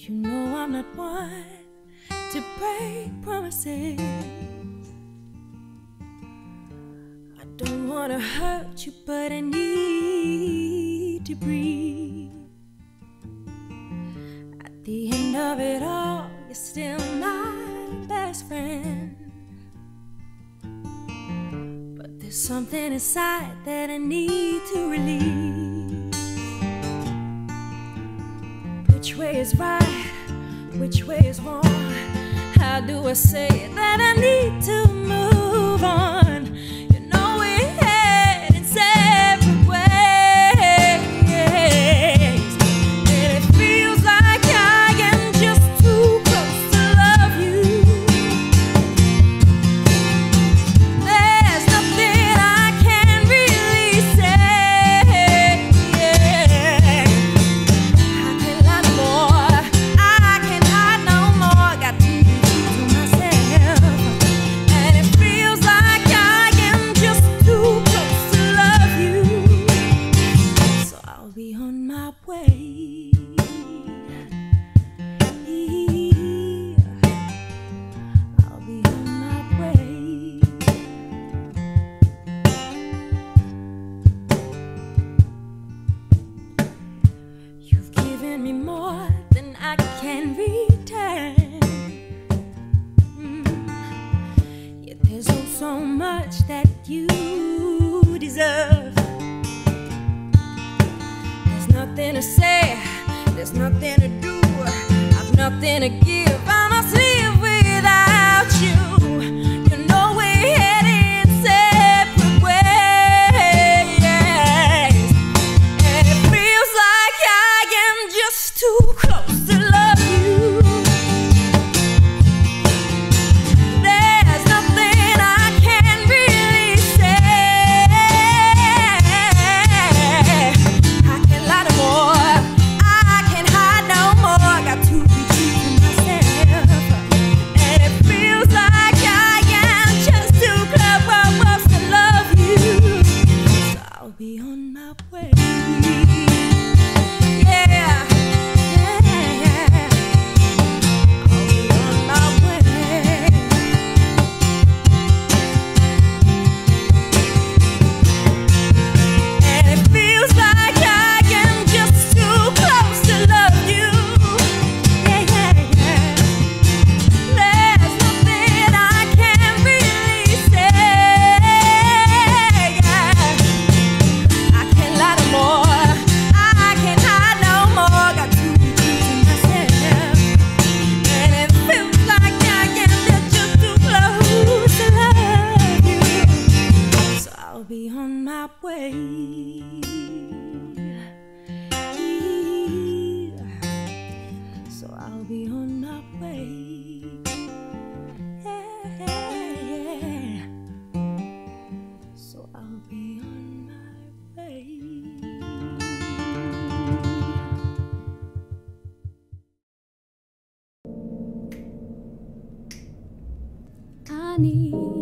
You know I'm not one to break promises. I don't wanna hurt you, but I need to breathe. At the end of it all, you're still my best friend. But there's something inside that I need to release. Which way is right? Which way is wrong? How do I say that I need to move on? You know we're heading separate ways, and it feels like I am just too close to love you. There's nothing I can really say. I can't lie no more. I can't hide no more. Got to be true to myself, and it feels like I am just too close to love you. So I'll be on my way. I'll be on my way. You've given me more than I can return. Yet there's oh so much that you deserve. There's nothing to say, there's nothing to do. I've nothing to give, I must live without you. You know we're heading separate ways, and it feels like I am just too close to love you. There's nothing I can really say. I can't lie no more. I can't hide no more. Got to be true to myself, and it feels like I am just too close to love you. So I'll be on my way. Yeah, yeah. I'll be on my way. And it feels like I am just too close to love you. Yeah, yeah, yeah. There's nothing I can really say. I can't lie no more. I can't hide no more. Got to be true to myself, and it feels like I am just too close to love you. So I'll be on my way. So I'll be on my way. Yeah. So I'll be on my way. I need